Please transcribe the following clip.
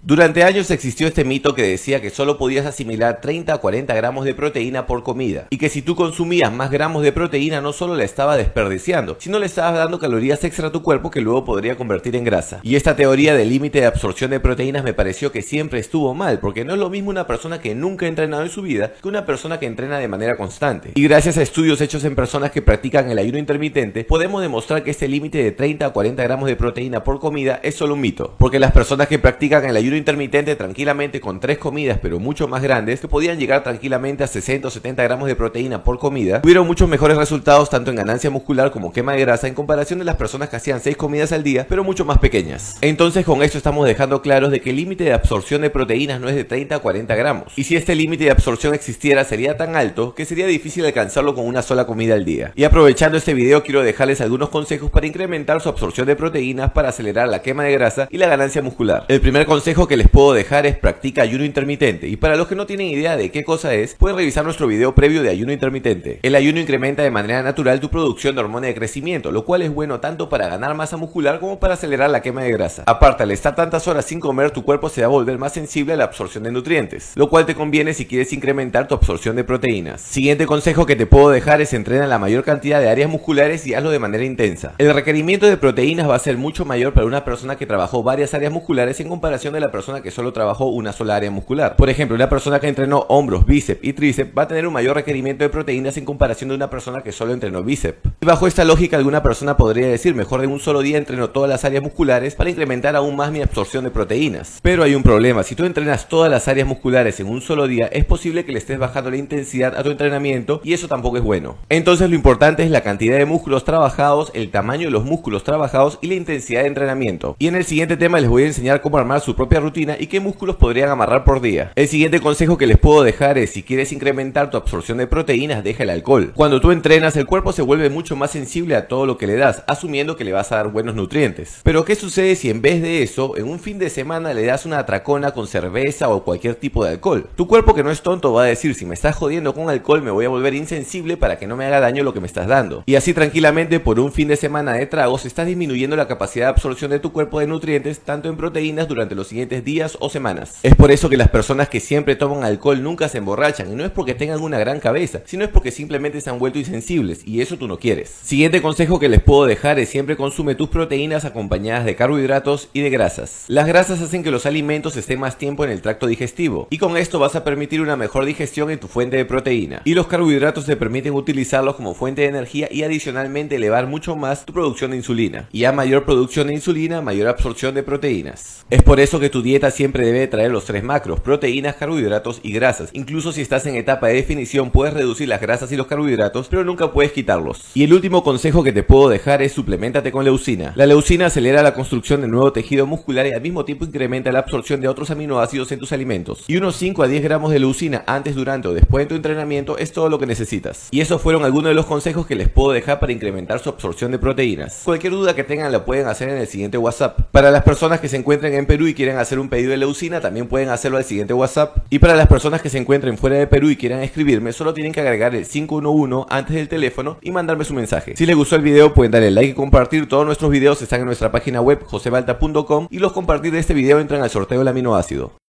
Durante años existió este mito que decía que solo podías asimilar 30 a 40 gramos de proteína por comida, y que si tú consumías más gramos de proteína no solo la estabas desperdiciando, sino le estabas dando calorías extra a tu cuerpo que luego podría convertir en grasa. Y esta teoría del límite de absorción de proteínas me pareció que siempre estuvo mal, porque no es lo mismo una persona que nunca ha entrenado en su vida que una persona que entrena de manera constante. Y gracias a estudios hechos en personas que practican el ayuno intermitente, podemos demostrar que este límite de 30 a 40 gramos de proteína por comida es solo un mito, porque las personas que practican el ayuno intermitente tranquilamente con 3 comidas pero mucho más grandes, que podían llegar tranquilamente a 60 o 70 gramos de proteína por comida, tuvieron muchos mejores resultados tanto en ganancia muscular como quema de grasa en comparación de las personas que hacían 6 comidas al día pero mucho más pequeñas. Entonces con esto estamos dejando claros de que el límite de absorción de proteínas no es de 30 a 40 gramos, y si este límite de absorción existiera sería tan alto que sería difícil alcanzarlo con una sola comida al día. Y aprovechando este video quiero dejarles algunos consejos para incrementar su absorción de proteínas para acelerar la quema de grasa y la ganancia muscular. El primer consejo que les puedo dejar es practica ayuno intermitente, y para los que no tienen idea de qué cosa es, pueden revisar nuestro video previo de ayuno intermitente. El ayuno incrementa de manera natural tu producción de hormona de crecimiento, lo cual es bueno tanto para ganar masa muscular como para acelerar la quema de grasa. Aparte, al estar tantas horas sin comer, tu cuerpo se va a volver más sensible a la absorción de nutrientes, lo cual te conviene si quieres incrementar tu absorción de proteínas. Siguiente consejo que te puedo dejar es entrena la mayor cantidad de áreas musculares y hazlo de manera intensa. El requerimiento de proteínas va a ser mucho mayor para una persona que trabajó varias áreas musculares en comparación de la persona que solo trabajó una sola área muscular. Por ejemplo, una persona que entrenó hombros, bíceps y tríceps va a tener un mayor requerimiento de proteínas en comparación de una persona que solo entrenó bíceps. Y bajo esta lógica, alguna persona podría decir, mejor de un solo día entreno todas las áreas musculares para incrementar aún más mi absorción de proteínas. Pero hay un problema: si tú entrenas todas las áreas musculares en un solo día, es posible que le estés bajando la intensidad a tu entrenamiento y eso tampoco es bueno. Entonces lo importante es la cantidad de músculos trabajados, el tamaño de los músculos trabajados y la intensidad de entrenamiento. Y en el siguiente tema les voy a enseñar cómo armar su propia rutina y qué músculos podrían amarrar por día. El siguiente consejo que les puedo dejar es: si quieres incrementar tu absorción de proteínas, deja el alcohol. Cuando tú entrenas, el cuerpo se vuelve mucho más sensible a todo lo que le das, asumiendo que le vas a dar buenos nutrientes. Pero ¿qué sucede si en vez de eso, en un fin de semana le das una atracona con cerveza o cualquier tipo de alcohol? Tu cuerpo, que no es tonto, va a decir: si me estás jodiendo con alcohol, me voy a volver insensible para que no me haga daño lo que me estás dando. Y así tranquilamente por un fin de semana de tragos estás disminuyendo la capacidad de absorción de tu cuerpo de nutrientes, tanto en proteínas, durante los siguientes días o semanas. Es por eso que las personas que siempre toman alcohol nunca se emborrachan, y no es porque tengan una gran cabeza, sino es porque simplemente se han vuelto insensibles, y eso tú no quieres. Siguiente consejo que les puedo dejar es: siempre consume tus proteínas acompañadas de carbohidratos y de grasas. Las grasas hacen que los alimentos estén más tiempo en el tracto digestivo, y con esto vas a permitir una mejor digestión en tu fuente de proteína. Y los carbohidratos te permiten utilizarlos como fuente de energía y adicionalmente elevar mucho más tu producción de insulina. Y a mayor producción de insulina, mayor absorción de proteínas. Es por eso que tu dieta siempre debe traer los 3 macros: proteínas, carbohidratos y grasas. Incluso si estás en etapa de definición, puedes reducir las grasas y los carbohidratos, pero nunca puedes quitarlos. Y el último consejo que te puedo dejar es: supleméntate con leucina. La leucina acelera la construcción de nuevo tejido muscular y al mismo tiempo incrementa la absorción de otros aminoácidos en tus alimentos. Y unos 5 a 10 gramos de leucina antes, durante o después de tu entrenamiento es todo lo que necesitas. Y esos fueron algunos de los consejos que les puedo dejar para incrementar su absorción de proteínas. Cualquier duda que tengan la pueden hacer en el siguiente WhatsApp. Para las personas que se encuentren en Perú y quieren hacer un pedido de leucina, también pueden hacerlo al siguiente WhatsApp. Y para las personas que se encuentren fuera de Perú y quieran escribirme, solo tienen que agregar el 511 antes del teléfono y mandarme su mensaje. Si les gustó el video, pueden darle like y compartir. Todos nuestros videos están en nuestra página web josebalta.com, y los compartir de este video entran al sorteo del aminoácido.